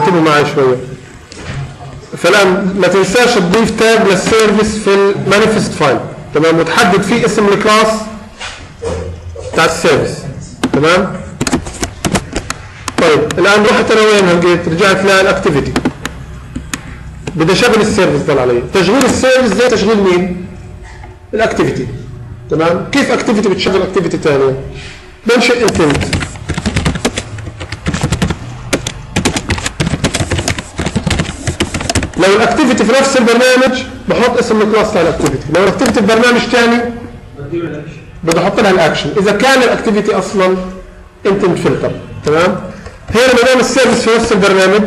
انتبهوا معي شويه. فالان ما تنساش تضيف تاج للسيرفيس في المانيفست فايل، تمام، وتحدد فيه اسم الكلاس بتاع السيرفيس، تمام. طيب الان رحت انا وين لقيت؟ رجعت للاكتيفيتي، بدي اشغل السيرفيس ضل علي. تشغيل السيرفيس زي تشغيل مين؟ الاكتيفيتي، تمام. كيف اكتيفيتي بتشغل اكتيفيتي ثانيه؟ بنشئ انتنت، لو الاكتيفيتي في نفس البرنامج بحط اسم الكلاس تاع الاكتيفيتي، لو الاكتيفيتي في برنامج ثاني بدي احط لها الاكشن اذا كان الاكتيفيتي اصلا انتنت فلتر، تمام. هنا ما دام السيرفيس في نفس البرنامج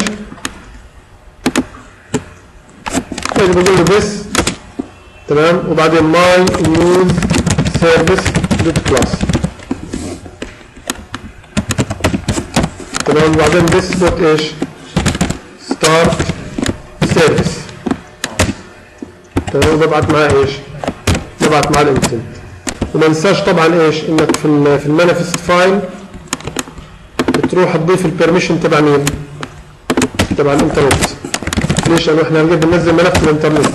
بقول له بس، تمام، وبعدين ماي يوز سيرفيس دوت كلاس، تمام، وبعدين بس دوت ايش؟ ستارت سيرفيس، تمام، وببعت معاه ايش؟ ببعت معاه الانتنت. وما ننساش طبعا ايش؟ انك في المانيفست فايل بتروح تضيف البرميشن تبع مين؟ تبع الانترنت. ليش؟ لانه احنا هنقدر ننزل ملف الانترنت.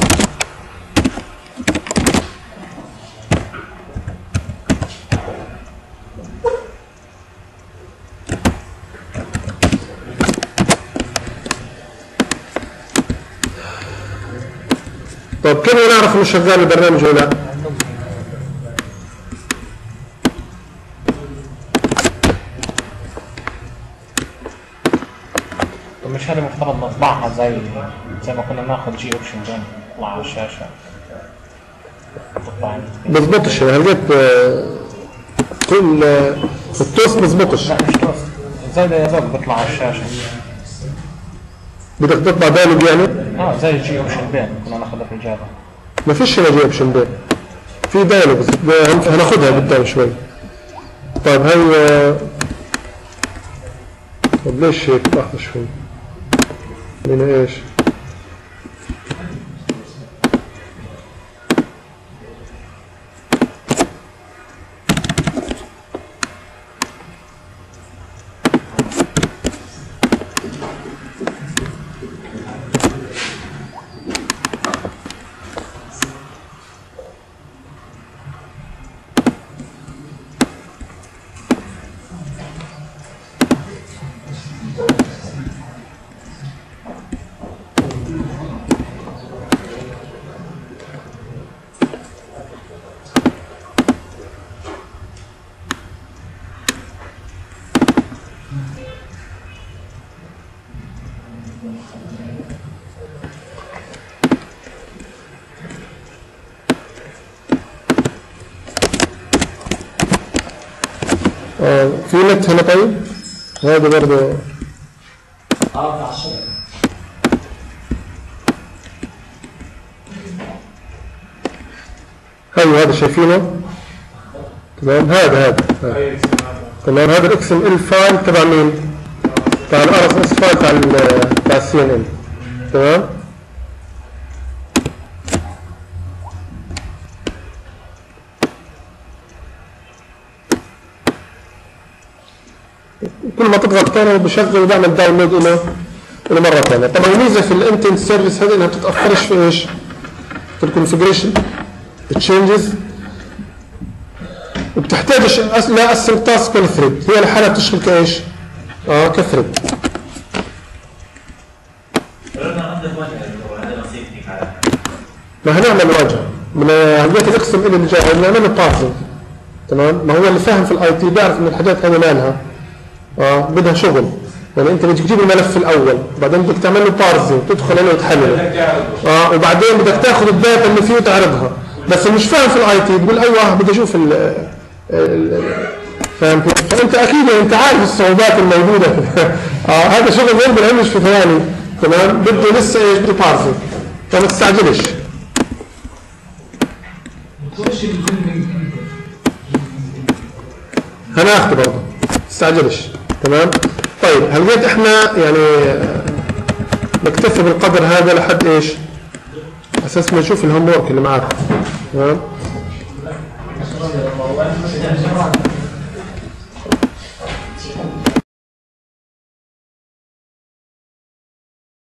طيب كيف نعرف انه شغال البرنامج ولا لا؟ مش هذا مفترض نطبعها زي ما كنا ناخذ جي اوبشن بين نطلع على الشاشه. بضبطش هلقيت كل التوست بضبطش. لا مش توست، زي ده يا دوب بيطلع على الشاشه. بدك تطبع دايلوج يعني؟ زي جي اوبشن بين كنا ناخذها في الجافا. ما فيش هنا جي اوبشن بين، في دايلوج هناخذها قدام شوي. طيب هي طب ليش هيك؟ لحظه شوي. هنا ايش؟ في نت هنا. طيب هذا برضه هذا شايفينه، تمام. هذا تمام. هذا الاكس ام ال فايل تبع مين؟ تبع الار اس اس فايل تبع السي ان ان، تمام. كل ما تضغط ثاني بشغل وبعمل داونلود له مره ثانيه. طبعا الميزه في الانتنت سيرفيس هذه انها ما بتتاثرش في ايش؟ في الكونفجريشن التشينجز، وبتحتاج لا اسم تاسك ولا ثريد، هي لحالها بتشتغل كايش؟ كثريد. ما هنعمل واجهه من هدية الاقسم اللي جاي بنعمل له بارسنج، تمام. ما هو اللي فاهم في الاي تي بيعرف ان الحاجات هذه مالها بدها شغل. يعني انت بدك تجيب الملف الاول، بعدين بدك تعمل له بارسنج، تدخل عليه وتحلله، وبعدين بدك تاخذ الداتا اللي فيه وتعرضها. بس مش فاهم في الاي تي بيقول ايوه بدي اشوف فاهم. فانت اكيد انت عارف الصعوبات الموجوده هذا شغل غير بالعمش في ثواني، تمام. بده لسه ايش؟ بده بارسنج، فما تستعجلش. هناخده برضه، تستعجلش، تمام. طيب هل احنا يعني نكتفي بالقدر هذا لحد ايش؟ اساس ما نشوف الهوم ورك اللي معاك، تمام.